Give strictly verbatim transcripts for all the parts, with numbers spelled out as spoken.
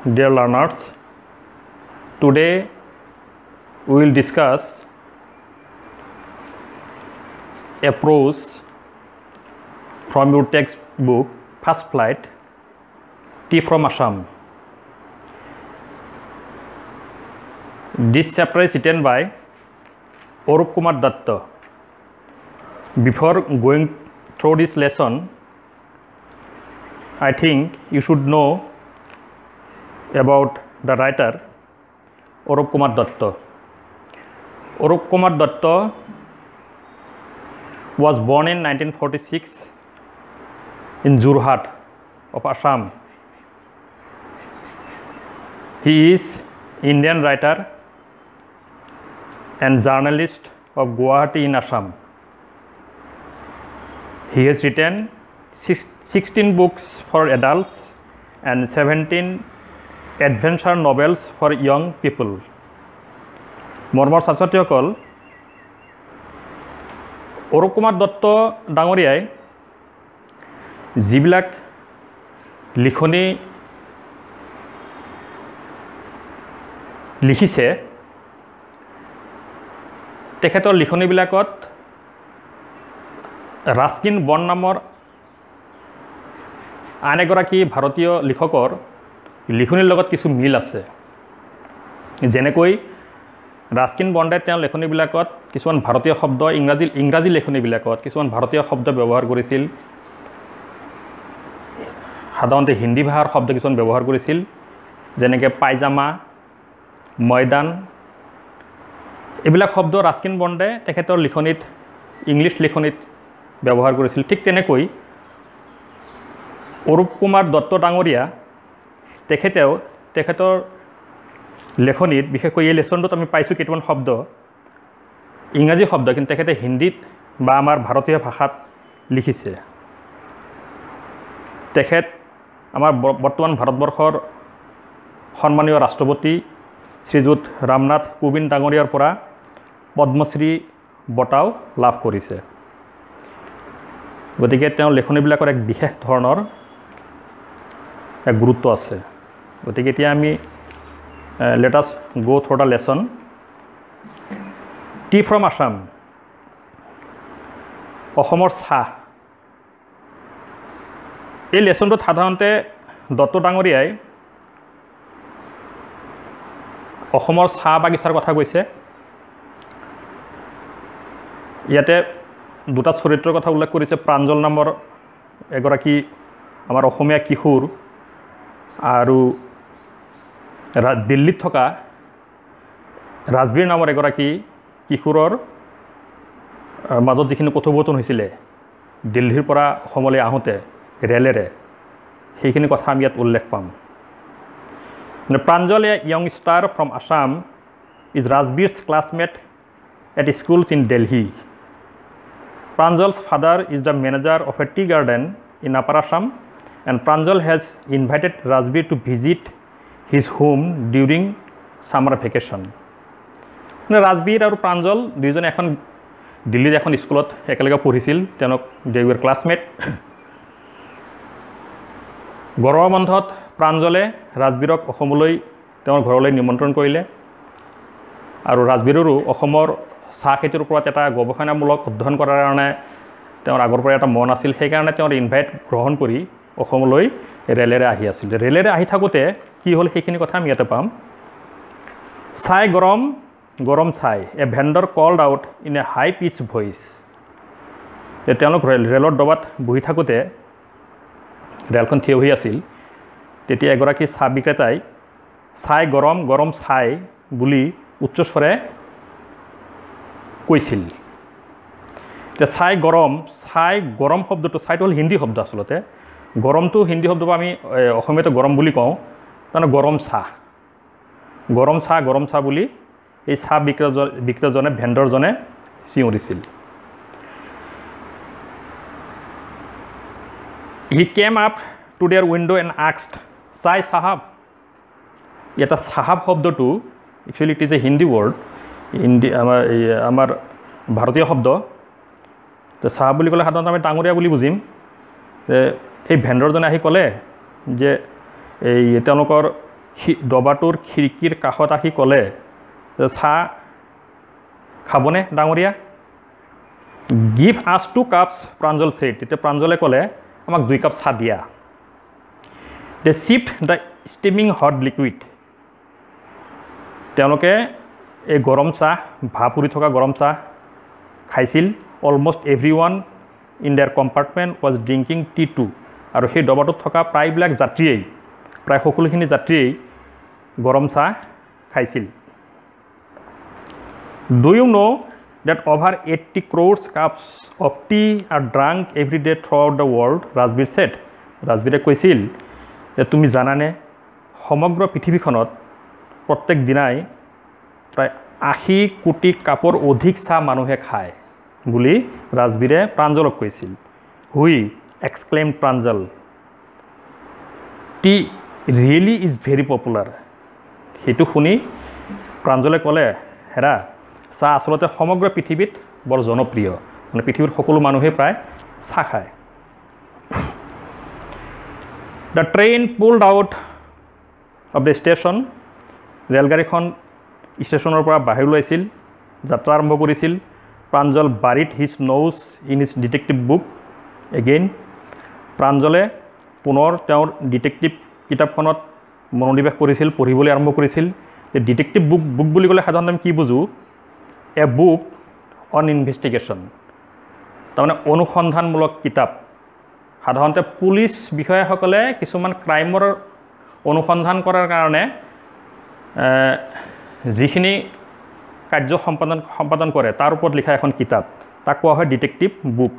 Dear learners, today we will discuss a prose from your textbook First Flight, Tea from Assam. This chapter is written by Arup Kumar Datta. Before going through this lesson, I think you should know about the writer Arup Kumar Datta. Arup Kumar Datta was born in nineteen forty-six in Jorhat of Assam. He is Indian writer and journalist of Guwahati in Assam. He has written sixteen books for adults and seventeen adventure novels for young people. Mormor Sarsatyokol, Arup Kumar Datta Dangoriai, Jibilak Likhoni Likhise, Teketor Likhoni Bilakot, Raskin Bond Namor Anegoraki Bharatiyo Likhokor লিখনিৰ লগত কিছু মিল আছে যেনেকৈ Ruskin বণ্ডে তেওঁ লেখনিবিলাকত কিছুমান ভাৰতীয় শব্দ ইংৰাজী ইংৰাজী লেখনিবিলাকত কিছুমান ভাৰতীয় শব্দ ব্যৱহাৰ কৰিছিল সাধাৰণতে হিন্দী ভাষাৰ শব্দ কিছুমান ব্যৱহাৰ কৰিছিল যেনেকৈ পায়জামা ময়দান এইবিলাক শব্দ ৰাস্কিন বণ্ডে তেখেতৰ লিখনিত ইংলিছ লিখনিত ব্যৱহাৰ কৰিছিল ঠিক তেনেকৈ অৰূপ কুমাৰ দত্ত ডাঙৰীয়া তেখেতেও তেখেতৰ লেখনিত বিশেষকৈ এই লেছনটোত আমি পাইছোঁ কেইটামান শব্দ ইংৰাজী শব্দ কিন্তু তেখেতে হিন্দীত বা আমাৰ ভাৰতীয় ভাষাত লিখিছে তেখেত আমাৰ বৰ্তমান ভাৰতবৰ্ষৰ সন্মানীয় ৰাষ্ট্ৰপতি শ্ৰীযুত ৰামনাথ কোবিন্দ ডাঙৰীয়াৰ পৰা পদ্মশ্ৰী বঁটাও লাভ কৰিছে গতিকে তেওঁৰ লেখনিবিলাকৰ এক বিশেষ ধৰণৰ এক গুৰুত্ব আছে গতিকে এতিয়া আমি let us go through the lesson. Tea from Assam. অসমৰ চাহ এই লেছনটোত সাধাৰণতে দত্ত ডাঙৰীয়াই অসমৰ চাহ বাগিচাৰ কথা কৈছে ইয়াতে দুটা চৰিত্ৰৰ কথা উল্লেখ কৰিছে প্ৰাঞ্জল নামৰ এগৰাকী আমাৰ অসমীয়া কিশোৰ আৰু দিল্লীত থকা ৰাজবীৰ নামৰ এগৰাকী কিশোৰৰ মাজত যিখিনি কথোপকথন হৈছিলে দিল্লীৰ পৰা অসমলৈ আহোঁতে ৰেলেৰে সেইখিনি কথা আমি ইয়াত উল্লেখ পাম Pranjal a young star from Assam is Rajbir's classmate at school in Delhi Pranjal's father is the manager of a tea garden in upper Assam and Pranjal has invited Rajbir to visit his home during summer vacation. Rajbir and Pranjal দুইজন এখন দিল্লীৰ এখন স্কুলত একেলগে পঢ়িছিল তেওঁলোক they were classmate গৰমৰ বন্ধত প্ৰাঞ্জলে ৰাজবীৰক অসমলৈ তেওঁৰ ঘৰলৈ নিমন্ত্ৰণ কৰিলে আৰু ৰাজবীৰৰো অসমৰ চাহ খেতিৰ ওপৰত এটা গৱেষণামূলক অধ্যয়ন কৰাৰ কাৰণে তেওঁৰ আগৰ পৰা এটা মন আছিল সেইকাৰণে তেওঁৰ ইনভাইট গ্ৰহণ কৰি অসমলৈ ৰেলেৰে আহি আছিল ৰেলেৰে আহি থাকোঁতে কি হ'ল সেইখিনি কথা আমি ইয়াতে পাম চাই গৰম গৰম চাই a vendor called out in a high pitch voice তেওঁলোক ৰেলৰ ডবাত বহি থাকোঁতে ৰেলখন থিয় হৈ আছিল তেতিয়া এগৰাকী চাহ বিক্ৰেতাই চাই গৰম গৰম চাই বুলি উচ্চস্বৰে কৈছিল এতিয়া চাই গৰম চাই গৰম শব্দটো চাইটো হ'ল হিন্দী শব্দ আচলতে গৰমটো হিন্দী শব্দ আমি অসমীয়াতে গৰম বুলি কওঁ তাৰমানে গৰম চাহ গৰম চাহ গৰম চাহ বুলি এই চাহ বিক্ৰেতা বিক্ৰেতাজনে ভেণ্ডৰজনে চিঞৰিছিল he came up to their window' and asked চাই চাহাব এটা চাহাব শব্দটো actually it is a Hindi word Hindi আমাৰ এই আমাৰ ভাৰতীয় শব্দ তো চাহাব বুলি ক'লে সাধাৰণতে আমি ডাঙৰীয়া বুলি বুজিম এই ভেণ্ডৰজনে আহি ক'লে যে এই তেওঁলোকৰ ডবাটোৰ খিৰিকীৰ কাষত আহি ক'লে যে চাহ খাবনে ডাঙৰীয়া? গিভ আছ টু কাপছ, প্ৰাঞ্জল ছেইড। তেতিয়া প্ৰাঞ্জলে ক'লে আমাক দুই কাপ চাহ দিয়া। They sipped the steaming hot liquid. তেওঁলোকে এই গৰম চাহ, ভাপ উৰি থকা গৰম চাহ খাইছিল। Almost everyone in their compartment was drinking tea too. আৰু সেই ডবাটোত থকা প্ৰায়বিলাক যাত্ৰীয়েই প্ৰায় সকলোখিনি যাত্ৰীয়েই গৰম চাহ খাইছিল। Do you know' that over eighty crores cups of tea are drunk every day throughout the world, Rajbir said. ৰাজবীৰে কৈছিল যে তুমি জানানে সমগ্ৰ পৃথিৱীখনত প্ৰত্যেক দিনাই প্ৰায় আশী কোটি কাপৰ অধিক চাহ মানুহে খায় বুলি ৰাজবীৰে প্ৰাঞ্জলক কৈছিল। Whew exclaimed Pranjal, tea really is very popular. সেইটো শুনি প্ৰাঞ্জলে ক'লে হেৰা, চাহ আচলতে সমগ্ৰ পৃথিৱীত বৰ জনপ্ৰিয়, মানে পৃথিৱীৰ সকলো মানুহে প্ৰায় চাহ খায়। The train pulled out of the station. ৰেলগাড়ীখন ষ্টেশ্যনৰ পৰা বাহিৰ ওলাইছিল, যাত্ৰা আৰম্ভ কৰিছিল। Pranjal buried his nose in his detective book again. প্ৰাঞ্জলে পুনৰ তেওঁৰ ডিটেক্টিভ কিতাপখনত মনোনিৱেশ কৰিছিল, পঢ়িবলৈ আৰম্ভ কৰিছিল। ডিটেক্টিভ বুক বুক বুলি ক'লে সাধাৰণতে আমি কি বুজোঁ? এ বুক অন ইনভেষ্টিগেশ্যন, তাৰমানে অনুসন্ধানমূলক কিতাপ। সাধাৰণতে পুলিচ বিষয়াসকলে কিছুমান ক্ৰাইমৰ অনুসন্ধান কৰাৰ কাৰণে যিখিনি কাৰ্য সম্পাদন সম্পাদন কৰে তাৰ ওপৰত লিখা এখন কিতাপ, তাক কোৱা হয় detective book.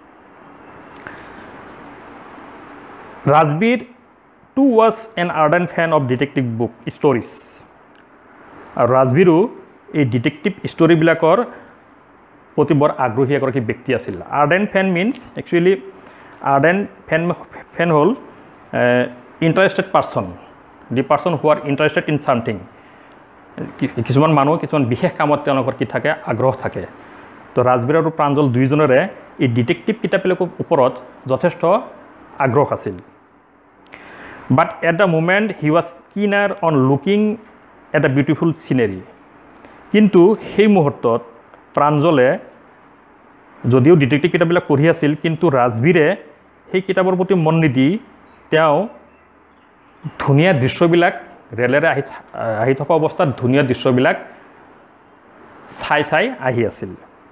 Rajbir too was an ardent fan of detective book stories. আৰু ৰাজবীৰো এই ডিটেক্টিভ ষ্টৰিবিলাকৰ প্ৰতি বৰ আগ্ৰহী এগৰাকী ব্যক্তি আছিল। Ardent fan means actually ardent fan fan হ'ল interested person, the person who are interested in something. কিছুমান মানুহ কিছুমান বিশেষ কামত তেওঁলোকৰ কি থাকে, আগ্ৰহ থাকে। তো ৰাজবীৰ আৰু প্ৰাঞ্জল দুয়োজনৰে এই ডিটেক্টিভ কিতাপবিলাকৰ ওপৰত যথেষ্ট আগ্ৰহ আছিল। But at the moment he was keener on looking at a beautiful scenery. কিন্তু সেই মুহূৰ্তত প্ৰাঞ্জলে যদিও ডিটেক্টিভ কিতাপবিলাক পঢ়ি আছিল, কিন্তু ৰাজবীৰে সেই কিতাপৰ প্ৰতি মন নিদি তেওঁ ধুনীয়া দৃশ্যবিলাক, ৰেলেৰে আহি আহি থকা অৱস্থাত ধুনীয়া দৃশ্যবিলাক চাই চাই আহি আছিল।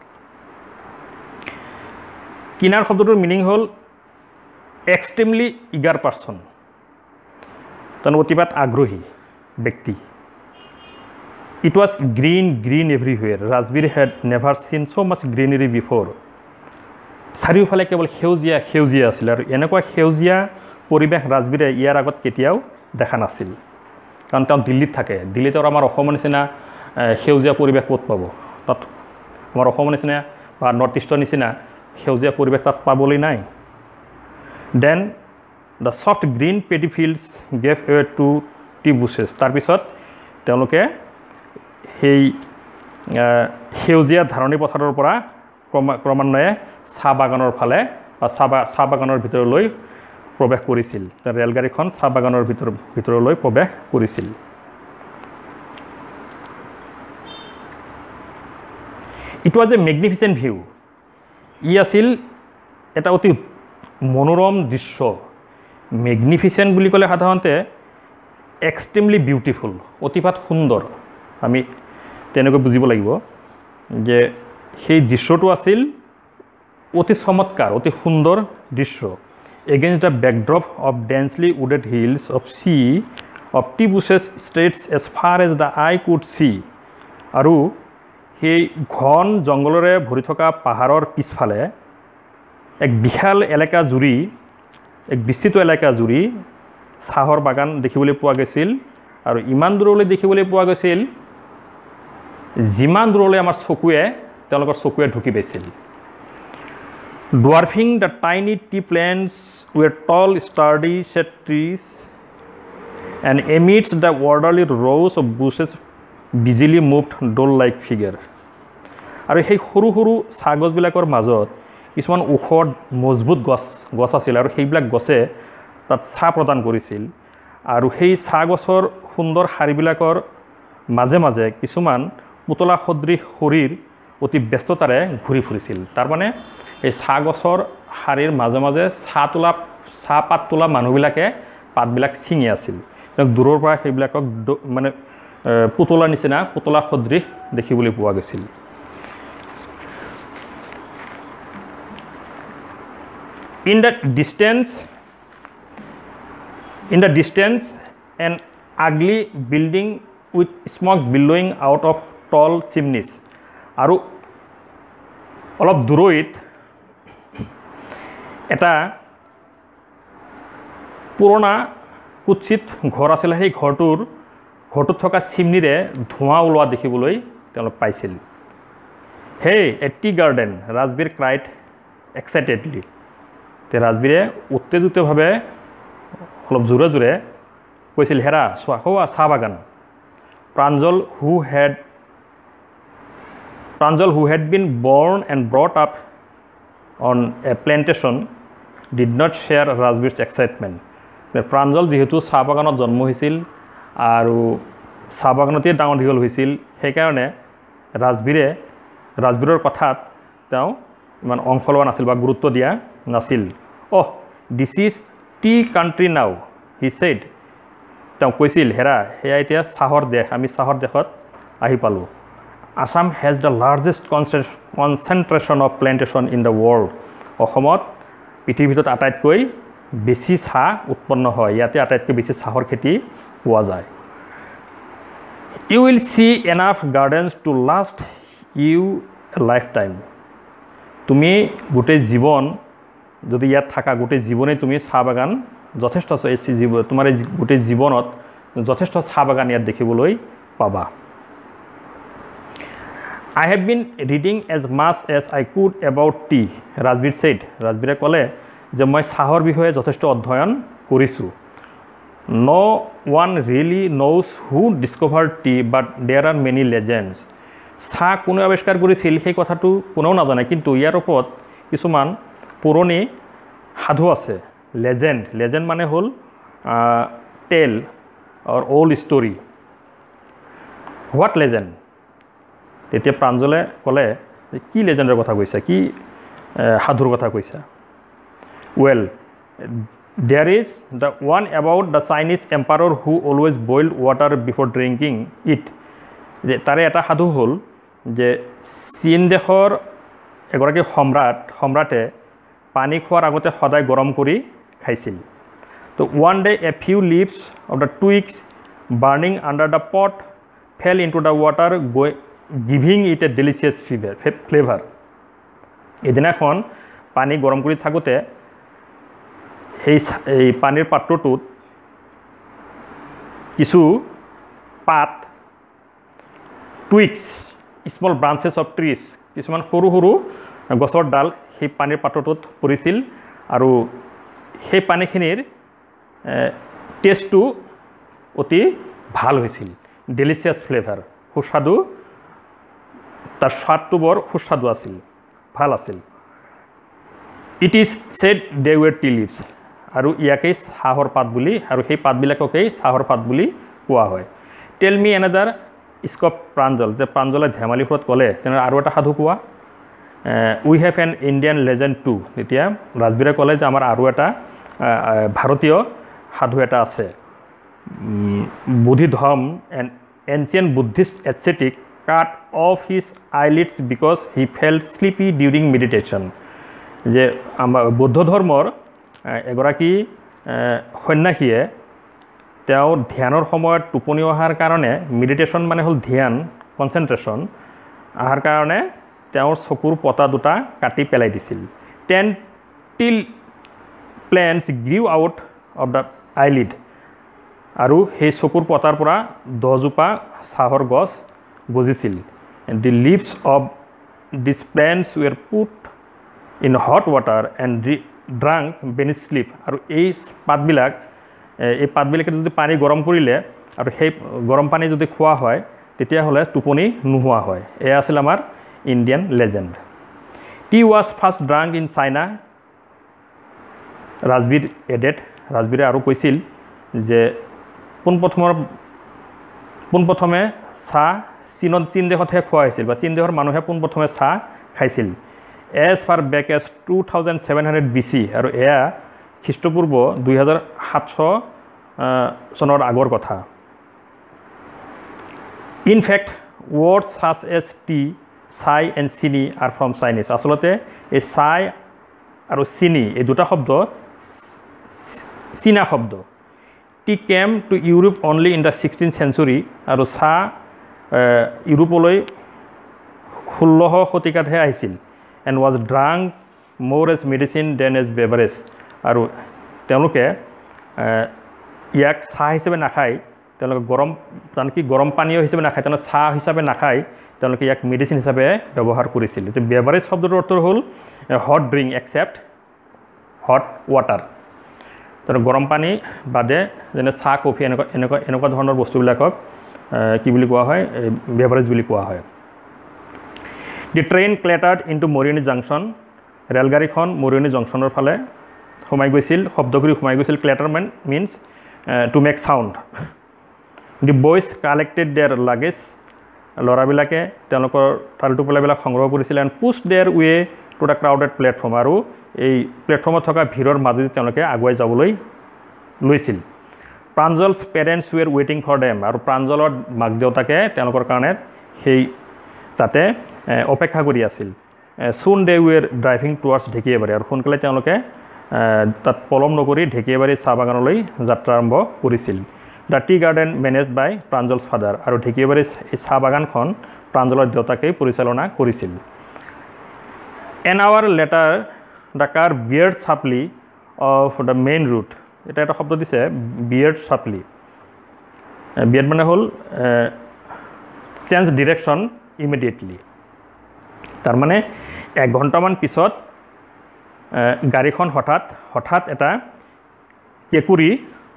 কিনাৰ শব্দটোৰ মিনিং হ'ল এক্সট্ৰিমলি ইগাৰ পাৰ্চন, তাৰমানে অতিপাত আগ্ৰহী ব্যক্তি। It was green green everywhere. Rajbir had never seen so' much greenery before. চাৰিওফালে কেৱল সেউজীয়া সেউজীয়া আছিল, আৰু এনেকুৱা সেউজীয়া পৰিৱেশ ৰাজবীৰে ইয়াৰ আগত কেতিয়াও দেখা নাছিল। কাৰণ তেওঁ দিল্লীত থাকে, দিল্লীত আৰু আমাৰ অসমৰ নিচিনা সেউজীয়া পৰিৱেশ ক'ত পাব? তাত আমাৰ অসমৰ নিচিনা বা নৰ্থ ইষ্টৰ নিচিনা সেউজীয়া পৰিৱেশ তাত পাবলৈ নাই। Then the soft green paddy fields gave away to tea bushes. তাৰপিছত তেওঁলোকে সেই সেউজীয়া ধাৰণী পথাৰৰ পৰা ক্ৰমা ক্ৰমান্বয়ে চাহ বাগানৰ ফালে বা চাহ চাহ বাগানৰ ভিতৰলৈ প্ৰৱেশ কৰিছিল। ৰেলগাড়ীখন চাহ বাগানৰ ভিতৰ ভিতৰলৈ প্ৰৱেশ কৰিছিল। It was a magnificent view. ই আছিল এটা অতি মনোৰম দৃশ্য। মেগনিফিচেণ্ট বুলি ক'লে সাধাৰণতে এক্সট্ৰিমলি বিউটিফুল, অতিপাত সুন্দৰ, আমি তেনেকৈ বুজিব লাগিব যে সেই দৃশ্যটো আছিল অতি চমৎকাৰ, অতি সুন্দৰ দৃশ্য। Against the backdrop of densely wooded hills of sea of tea bushes stretches as far as the eye could see. আৰু সেই ঘন জংঘলেৰে ভৰি থকা পাহাৰৰ পিছফালে এক বিশাল এলেকা জুৰি, এক বিস্তৃত এলেকা জুৰি চাহৰ বাগান দেখিবলৈ পোৱা গৈছিল। আৰু ইমান দূৰলৈ দেখিবলৈ পোৱা গৈছিল যিমান দূৰলৈ আমাৰ চকুৱে তেওঁলোকৰ চকুৱে ঢুকি পাইছিল। Dwarfing the tiny tea plants were tall sturdy shade trees and amidst the orderly rows of bushes busily moved doll like figure. আৰু সেই সৰু সৰু চাহ গছবিলাকৰ মাজত কিছুমান ওখ মজবুত গছ গছ আছিল, আৰু সেইবিলাক গছে তাত ছাঁ প্ৰদান কৰিছিল। আৰু সেই চাহ গছৰ সুন্দৰ শাৰীবিলাকৰ মাজে মাজে কিছুমান পুতলা সদৃশ শৰীৰ অতি ব্যস্ততাৰে ঘূৰি ফুৰিছিল। তাৰমানে এই চাহ গছৰ শাৰীৰ মাজে মাজে চাহ তোলা চাহপাত তোলা মানুহবিলাকে পাতবিলাক ছিঙি আছিল। দূৰৰ পৰা সেইবিলাকক মানে পুতলাৰ নিচিনা পুতলা সদৃশ দেখিবলৈ পোৱা গৈছিল। In the distance, in the distance, an ugly building with smoke billowing out of tall chimneys. আৰু অলপ দূৰৈত এটা পুৰণা কুৎসিত ঘৰ আছিল। সেই ঘৰটোৰ ঘৰটোত থকা চিমনিৰে ধোঁৱা ওলোৱা দেখিবলৈ তেওঁলোক পাইছিল। Hey a tea garden, Rajbir cried excitedly. তে ৰাজবীৰে উত্তেজিতভাৱে অলপ জোৰে জোৰে কৈছিল, হেৰা চোৱা হোৱা চাহ বাগান। Pranjal who had Pranjal who had been born and brought up on a plantation did not share Rajbir's excitement. Pranjal যিহেতু চাহ বাগানত জন্ম হৈছিল আৰু চাহ বাগানতেই ডাঙৰ দীঘল হৈছিল, সেইকাৰণে ৰাজবীৰে ৰাজবীৰৰ কথাত তেওঁ ইমান অংশ লোৱা নাছিল বা গুৰুত্ব দিয়া নাছিল। Oh this is tea country now, he said. তেওঁ কৈছিল, হেৰা সেয়া এতিয়া চাহৰ দেশ, আমি চাহৰ দেশত আহি পালোঁ। Assam has the largest concentration of plantation in the world. অসমত পৃথিৱীৰ ভিতৰত আটাইতকৈ বেছি চাহ উৎপন্ন হয়, ইয়াতে আটাইতকৈ বেছি চাহৰ খেতি পোৱা যায়। You will see enough gardens to last you a lifetime. তুমি গোটেই জীৱন যদি ইয়াত থাকা, গোটেই জীৱনেই তুমি চাহ বাগান যথেষ্ট তোমাৰ এই গোটেই জীৱনত যথেষ্ট চাহ বাগান ইয়াত দেখিবলৈ পাবা। I have been reading as much as I could about tea, Rajbir said. ৰাজবীৰে ক'লে যে মই চাহৰ বিষয়ে যথেষ্ট অধ্যয়ন কৰিছোঁ। No one really knows who discover tea but there are many legends. চাহ কোনে আৱিষ্কাৰ কৰিছিল সেই কথাটো কোনেও নাজানে, কিন্তু ইয়াৰ ওপৰত কিছুমান পুৰণি সাধু আছে। লেজেণ্ড, লেজেণ্ড মানে হ'ল tale or old story. What legend? তেতিয়া প্ৰাঞ্জলে ক'লে, কি লেজেণ্ডৰ কথা কৈছা, কি সাধুৰ কথা কৈছা? Well there is the one about the Chinese emperor who always boiled water before drinking it. যে তাৰে এটা সাধু হ'ল যে চীন দেশৰ এগৰাকী সম্ৰাট সম্ৰাটে পানী খোৱাৰ আগতে সদায় গৰম কৰি খাইছিল। তো one day a few leaves of the twigs burning under the pot fell into the water গৈ giving it a delicious fever flavour. এদিনাখন পানী গৰম কৰি থাকোঁতে সেই এই পানীৰ পাত্ৰটোত কিছু পাত, twigs, small branches of trees, কিছুমান সৰু সৰু গছৰ ডাল সেই পানীৰ পাত্ৰটোত পৰিছিল আৰু সেই পানীখিনিৰ টেষ্টটো অতি ভাল হৈছিল। ডেলিচিয়াছ ফ্লেভাৰ, সুস্বাদু, তাৰ স্বাদটো বৰ সুস্বাদু আছিল, ভাল আছিল। It is said they were tea leaves. আৰু ইয়াকেই চাহৰ পাত বুলি, আৰু সেই পাতবিলাককেই চাহৰ পাত বুলি কোৱা হয়। Tell me another scope Pranjal. যে প্ৰাঞ্জলে ধেমালি সুৰত ক'লে, তেনেহ'লে আৰু এটা সাধু কোৱা। We have an Indian legend too. তেতিয়া ৰাজবীৰে ক'লে যে আমাৰ আৰু এটা ভাৰতীয় সাধু এটা আছে। Bodhidharma an ancient Buddhist ascetic cut off his eyelids because he felt sleepy during meditation. যে আমাৰ বৌদ্ধ ধৰ্মৰ এগৰাকী সন্যাসীয়ে তেওঁ ধ্যানৰ সময়ত টোপনি অহাৰ কাৰণে, মেডিটেশ্যন মানে হ'ল ধ্যান, কনচেনট্ৰেশ্যন, অহাৰ কাৰণে তেওঁৰ চকুৰ পতা দুটা কাটি পেলাই দিছিল। Ten tea plants grew out of the eyelid. আৰু সেই চকুৰ পতাৰ পৰা দহজোপা চাহৰ গছ গজিছিল। The leaves of this plants were put in hot water and drank banish sleep. আৰু এই পাতবিলাক এই পাতবিলাকে যদি পানী গৰম কৰিলে আৰু সেই গৰম পানী যদি খোৱা হয় তেতিয়াহ'লে টোপনি নোহোৱা হয়। এয়া আছিল আমাৰ Indian legend. Tea was first drunk in China, Rajbir added. ৰাজবীৰে আৰু কৈছিল যে পোনপ্ৰথমৰ পোনপ্ৰথমে চাহ চীনত চীন দেশতহে খোৱা হৈছিল বা চীন দেশৰ মানুহে পোনপ্ৰথমে চাহ খাইছিল as far back as two thousand seven hundred B C আৰু এয়া খ্ৰীষ্টপূৰ্ব দুই হাজাৰ সাতশ চনৰ আগৰ কথা in fact words such as tea chai and chini are from Chinese আচলতে এই চাই আৰু চিনি এই দুটা শব্দ চীনা শব্দ tea came to Europe only in the sixteen century আৰু চাহ ইউৰোপলৈ ষোল্লশ শতিকাতহে আহিছিল and was drunk more as medicine than as beverage আৰু তেওঁলোকে ইয়াক চাহ হিচাপে নাখায় তেওঁলোকে গৰম কি গৰম পানীয় হিচাপে নাখায় তেওঁলোকে চাহ হিচাপে নাখায় তেওঁলোকে ইয়াক মেডিচিন হিচাপে ব্যৱহাৰ কৰিছিল এতিয়া বেভাৰেজ শব্দটোৰ অৰ্থ হ'ল hot drink except hot water তাৰ গৰম পানী বাদে যেনে চাহ কফি এনেকুৱা এনেকুৱা এনেকুৱা ধৰণৰ বস্তুবিলাকক কি বুলি কোৱা হয় বেভাৰেজ বুলি কোৱা হয় the train clattered into Mariani junction ৰেলগাড়ীখন মৰিয়নি জংচনৰ ফালে সোমাই গৈছিল শব্দগুৰি সোমাই গৈছিল ক্লেটাৰ মেন means to make sound the boys collected their luggage ল'ৰাবিলাকে তেওঁলোকৰ টাল টোপোলাবিলাক সংগ্ৰহ কৰিছিল and push their way to the crowded platform আৰু এই প্লেটফৰ্মত থকা ভিৰৰ মাজেদি তেওঁলোকে আগুৱাই যাবলৈ লৈছিল প্ৰাঞ্জলছ পেৰেণ্টছ ৱেৰ ৱেইটিং ফৰ ডেম আৰু প্ৰাঞ্জলৰ মাক দেউতাকে তেওঁলোকৰ কাৰণে সেই তাতে অপেক্ষা কৰি আছিল চুন দে ৱেৰ ড্ৰাইভিং টুৱাৰ্ডছ ঢেকীয়াবাৰী আৰু সোনকালে তেওঁলোকে তাত পলম নকৰি ঢেকীয়াবাৰী চাহ বাগানলৈ যাত্ৰা আৰম্ভ কৰিছিল the tea garden managed by Pranjal's father আৰু ঢেকীয়াবাৰী এই চাহ বাগানখন প্ৰাঞ্জলৰ দেউতাকেই পৰিচালনা কৰিছিল an hour later the car veered sharply off the main route এটা এটা শব্দ দিছে বিয়াৰ্ড চাপলি বিয়াৰ্ড মানে হ'ল চেঞ্জ ডিৰেকশ্যন ইমিডিয়েটলি তাৰমানে এক ঘণ্টামান পিছত গাড়ীখন হঠাৎ হঠাৎ এটা কেঁকুৰি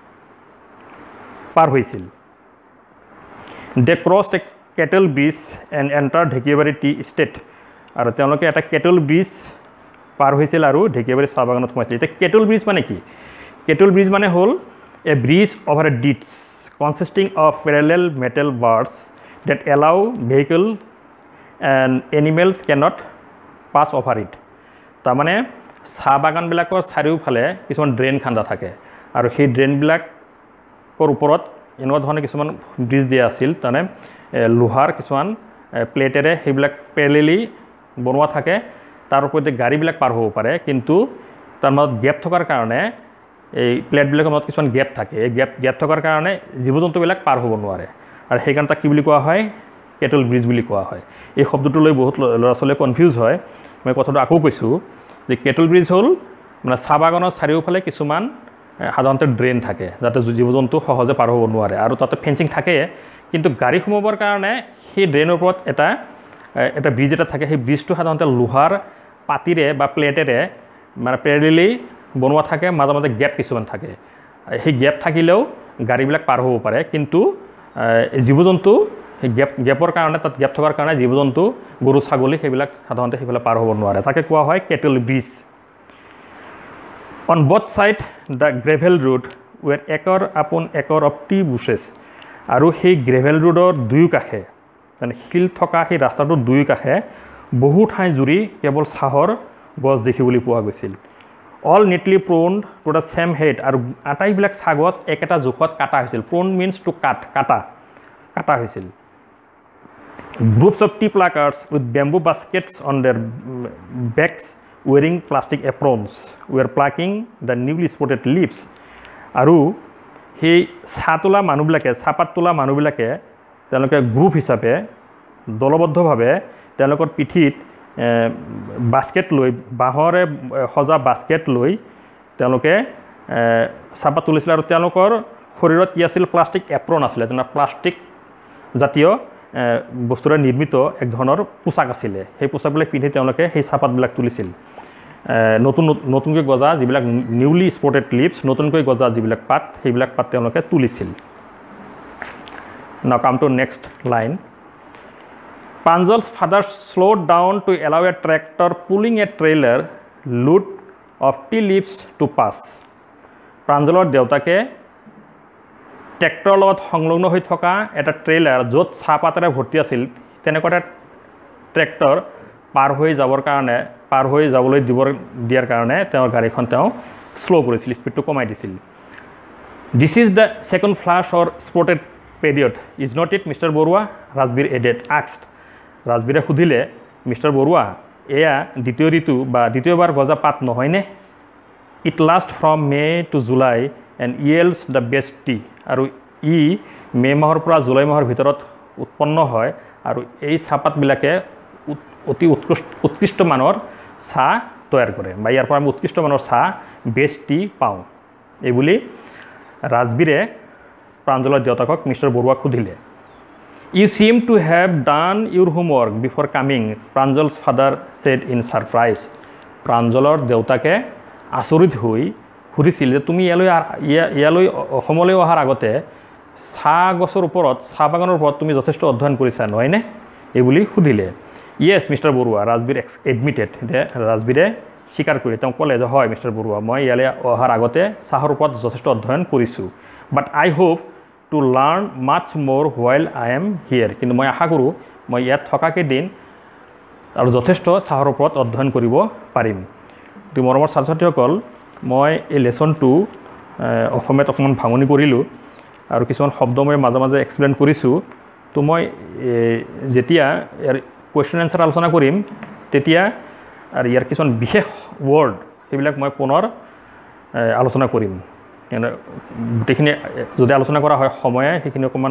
পাৰ হৈছিল they crossed a cattle bridge and enter Dhekiabari tea estate আৰু তেওঁলোকে এটা কেটেল ব্ৰিজ পাৰ হৈছিল আৰু ঢেকীয়াবাৰী চাহ বাগানত সোমাইছিল এতিয়া কেটেল ব্ৰিজ মানে কি কেটেল ব্ৰিজ মানে হ'ল a bridge over a ditch consisting of parallel metal bars that allow vehicle and animals cannot pass over it তাৰমানে চাহ বাগানবিলাকৰ চাৰিওফালে কিছুমান ড্ৰেইন খান্দা থাকে আৰু সেই ড্ৰেইনবিলাকৰ ওপৰত এনেকুৱা ধৰণে কিছুমান ব্ৰিজ দিয়া আছিল তাৰমানে লোহাৰ কিছুমান প্লেটেৰে সেইবিলাক পেৰেলেলি বনোৱা থাকে তাৰ ওপৰতে গাড়ীবিলাক পাৰ হ'ব পাৰে কিন্তু তাৰ মাজত গেপ থকাৰ কাৰণে এই প্লেটবিলাকৰ মাজত কিছুমান গেপ থাকে এই গেপ গেপ থকাৰ কাৰণে জীৱ জন্তুবিলাক পাৰ হ'ব নোৱাৰে আৰু সেইকাৰণে তাক কি বুলি কোৱা হয় কেটেল ব্ৰিজ বুলি কোৱা হয় এই শব্দটো লৈ বহুত ল'ৰা ছোৱালীয়ে কনফিউজ হয় মই কথাটো আকৌ কৈছোঁ যে কেটেল ব্ৰিজ হ'ল মানে চাহ বাগানৰ চাৰিওফালে কিছুমান সাধাৰণতে ড্ৰেইন থাকে যাতে জীৱ জন্তু সহজে পাৰ হ'ব নোৱাৰে আৰু তাতে ফেঞ্চিং থাকে কিন্তু গাড়ী সোমাবৰ কাৰণে সেই ড্ৰেইনৰ ওপৰত এটা এটা ব্ৰিজ এটা থাকে সেই ব্ৰিজটো সাধাৰণতে লোহাৰ পাতিৰে বা প্লেটেৰে মানে পেৰেলেলি বনোৱা থাকে মাজে মাজে গেপ কিছুমান থাকে সেই গেপ থাকিলেও গাড়ীবিলাক পাৰ হ'ব পাৰে কিন্তু জীৱ জন্তু সেই গেপ গেপৰ কাৰণে তাত গেপ থকাৰ কাৰণে জীৱ জন্তু গৰু ছাগলী সেইবিলাক সাধাৰণতে সেইফালে পাৰ হ'ব নোৱাৰে তাকে কোৱা হয় cattle bridge on both side the gravel road were acre upon একৰ অফ টি বুছেছ আৰু সেই গ্ৰেভেল ৰোডৰ দুয়ো কাষে মানে শিল থকা সেই ৰাস্তাটোৰ দুয়ো কাষে বহু ঠাই জুৰি কেৱল চাহৰ গছ দেখিবলৈ পোৱা গৈছিল all neatly pruned to the same height আৰু আটাইবিলাক চাহ গছ একেটা জোখত কাটা হৈছিল প্ৰোন মিনছ টু কাট কাটা কাটা হৈছিল groups of tea pluckers with bamboo baskets on their backs wearing plastic aprons were plucking the newly sprouted leaves আৰু সেই চাহ তোলা মানুহবিলাকে চাহপাত তোলা মানুহবিলাকে তেওঁলোকে গ্ৰুপ হিচাপে দলবদ্ধভাৱে তেওঁলোকৰ পিঠিত বাস্কেট লৈ বাঁহৰে সজা বাস্কেট লৈ তেওঁলোকে চাহপাত তুলিছিল আৰু তেওঁলোকৰ শৰীৰত কি আছিল প্লাষ্টিক এপ্ৰন আছিলে তেনে প্লাষ্টিক জাতীয় বস্তুৰে নিৰ্মিত এক ধৰণৰ পোচাক আছিলে সেই পোচাকবিলাক পিন্ধি তেওঁলোকে সেই চাহপাতবিলাক তুলিছিল নতুন নতুনকৈ গজা যিবিলাক নিউলি স্পটেড লিভছ নতুনকৈ গজা যিবিলাক পাত সেইবিলাক পাত তেওঁলোকে তুলিছিল now come to next line Pranjal's father slowed down to allow a tractor pulling a trailer load of tea leaves to pass. Pranjalor দেউতাকে ট্ৰেক্টৰৰ লগত সংলগ্ন হৈ থকা এটা ট্ৰেইলাৰ য'ত চাহপাতেৰে ভৰ্তি আছিল তেনেকুৱা এটা ট্ৰেক্টৰ পাৰ হৈ যাবৰ কাৰণে পাৰ হৈ যাবলৈ দিবৰ দিয়াৰ কাৰণে তেওঁৰ গাড়ীখন তেওঁ শ্ল' কৰিছিল, স্পীডটো কমাই দিছিল। This is the second flush or sprouted period is not it mister Barua, Rajbir added আক্সড। ৰাজবীৰে সুধিলে, মিষ্টাৰ বৰুৱা, এয়া দ্বিতীয় ঋতু বা দ্বিতীয়বাৰ গজা পাত নহয়নে? It last from May' to July and yields the best tea. আৰু ই মে' মাহৰ পৰা জুলাই মাহৰ ভিতৰত উৎপন্ন হয় আৰু এই চাহপাতবিলাকে অতি উৎকৃষ্ট উৎকৃষ্ট মানৰ চাহ তৈয়াৰ কৰে বা ইয়াৰ পৰা আমি উৎকৃষ্ট মানৰ চাহ বেষ্ট টি পাওঁ। এইবুলি ৰাজবীৰে প্ৰাঞ্জলৰ দেউতাকক মিষ্টাৰ বৰুৱাক সুধিলে। You seem to have done your homework before coming, Pranjal's father said in surprise. প্ৰাঞ্জলৰ দেউতাকে আচৰিত হৈ সুধিছিল যে তুমি ইয়ালৈ ইয়ালৈ অসমলৈ অহাৰ আগতে চাহ গছৰ ওপৰত চাহ বাগানৰ ওপৰত তুমি যথেষ্ট অধ্যয়ন কৰিছা নহয়নে? এইবুলি সুধিলে। Yes mister Barua, Rajbir admitted. যে ৰাজবীৰে স্বীকাৰ কৰি তেওঁ ক'লে যে হয় মিষ্টাৰ বৰুৱা, মই ইয়ালৈ অহাৰ আগতে চাহৰ ওপৰত যথেষ্ট অধ্যয়ন কৰিছোঁ। But I hope to learn much more while I am here. কিন্তু মই আশা কৰোঁ মই ইয়াত থকা কেইদিন আৰু যথেষ্ট চাহৰ ওপৰত অধ্যয়ন কৰিব পাৰিম। তো মৰমৰ ছাত্ৰ ছাত্ৰীসকল, মই এই লেচনটো অসমীয়াত অকণমান ভাঙনি কৰিলোঁ আৰু কিছুমান শব্দ মই মাজে মাজে এক্সপ্লেইন কৰিছোঁ। তো মই যেতিয়া ইয়াৰ কুৱেশ্যন এনচাৰ আলোচনা কৰিম তেতিয়া আৰু ইয়াৰ কিছুমান বিশেষ ৱৰ্ড সেইবিলাক মই পুনৰ আলোচনা কৰিম। গোটেইখিনি যদি আলোচনা কৰা হয় সময়ে সেইখিনি অকণমান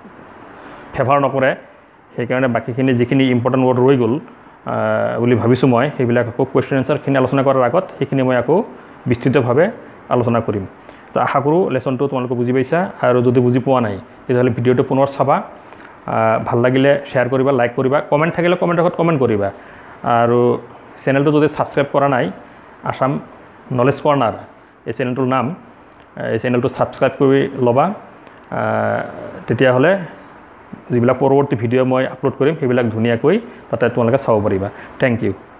ফেভাৰ নকৰে, সেইকাৰণে বাকীখিনি যিখিনি ইম্পৰ্টেণ্ট ৱৰ্ড ৰৈ গ'ল বুলি ভাবিছোঁ মই, সেইবিলাক আকৌ কুৱেশ্যন এনচাৰখিনি আলোচনা কৰাৰ আগত সেইখিনি মই আকৌ বিস্তৃতভাৱে আলোচনা কৰিম। তো আশা কৰোঁ লেচনটো তোমালোকে বুজি পাইছা, আৰু যদি বুজি পোৱা নাই তেতিয়াহ'লে ভিডিঅ'টো পুনৰ চাবা, ভাল লাগিলে শ্বেয়াৰ কৰিবা, লাইক কৰিবা, কমেণ্ট থাকিলে কমেণ্টৰ আগত কমেণ্ট কৰিবা, আৰু চেনেলটো যদি ছাবস্ক্ৰাইব কৰা নাই, আছাম নলেজ কৰ্ণাৰ এই চেনেলটোৰ নাম, এই চেনেলটো ছাবস্ক্ৰাইব কৰি ল'বা, তেতিয়াহ'লে যিবিলাক পৰৱৰ্তী ভিডিঅ' মই আপলোড কৰিম সেইবিলাক ধুনীয়াকৈ তাতে তোমালোকে চাব পাৰিবা। Thank U.